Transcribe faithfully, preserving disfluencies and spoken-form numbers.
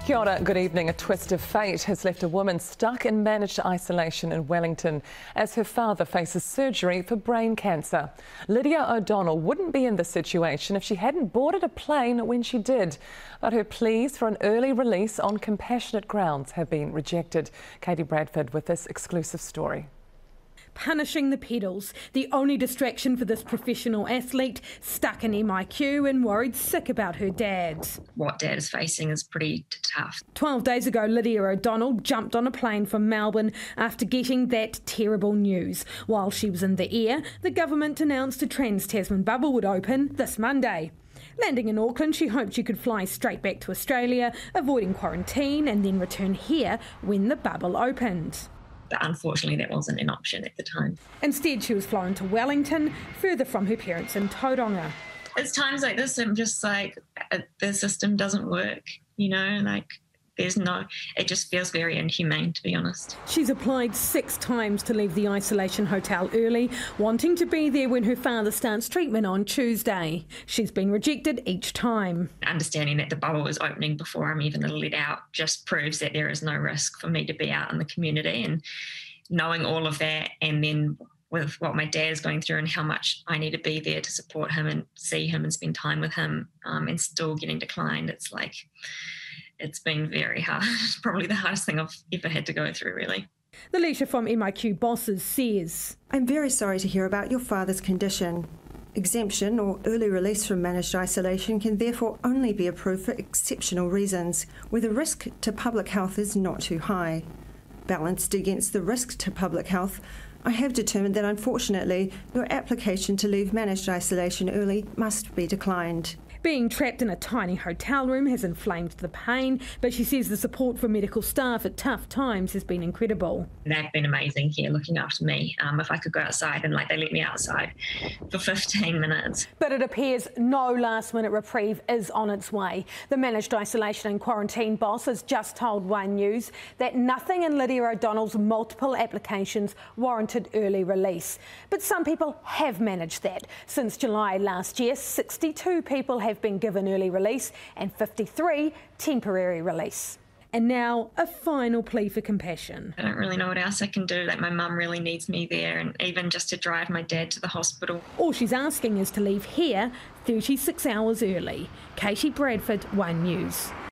Kia ora, good evening. A twist of fate has left a woman stuck in managed isolation in Wellington as her father faces surgery for brain cancer. Lydia O'Donnell wouldn't be in this situation if she hadn't boarded a plane when she did. But her pleas for an early release on compassionate grounds have been rejected. Katie Bradford with this exclusive story. Punishing the pedals, the only distraction for this professional athlete, stuck in M I Q and worried sick about her dad. What dad is facing is pretty tough. Twelve days ago, Lydia O'Donnell jumped on a plane from Melbourne after getting that terrible news. While she was in the air, the government announced a Trans-Tasman bubble would open this Monday. Landing in Auckland, she hoped she could fly straight back to Australia, avoiding quarantine and then return here when the bubble opened. But unfortunately, that wasn't an option at the time. Instead, she was flown to Wellington, further from her parents in Tauranga. It's times like this I'm just like, the system doesn't work, you know, like there's no, it just feels very inhumane, to be honest. She's applied six times to leave the isolation hotel early, wanting to be there when her father starts treatment on Tuesday. She's been rejected each time. Understanding that the bubble is opening before I'm even let out just proves that there is no risk for me to be out in the community, and knowing all of that, and then with what my dad is going through and how much I need to be there to support him and see him and spend time with him, um, and still getting declined, it's like, it's been very hard. Probably the hardest thing I've ever had to go through, really. The leader from M I Q Bosses says, I'm very sorry to hear about your father's condition. Exemption or early release from managed isolation can therefore only be approved for exceptional reasons, where the risk to public health is not too high. Balanced against the risk to public health, I have determined that unfortunately your application to leave managed isolation early must be declined. Being trapped in a tiny hotel room has inflamed the pain, but she says the support from medical staff at tough times has been incredible. They've been amazing here looking after me. Um, if I could go outside, and like they let me outside for fifteen minutes. But it appears no last minute reprieve is on its way. The managed isolation and quarantine boss has just told One News that nothing in Lydia O'Donnell's multiple applications warranted early release. But some people have managed that. Since July last year, sixty-two people have have been given early release and fifty-three temporary release. And now a final plea for compassion. I don't really know what else I can do. Like, my mum really needs me there, and even just to drive my dad to the hospital. All she's asking is to leave here thirty-six hours early. Katie Bradford, One News.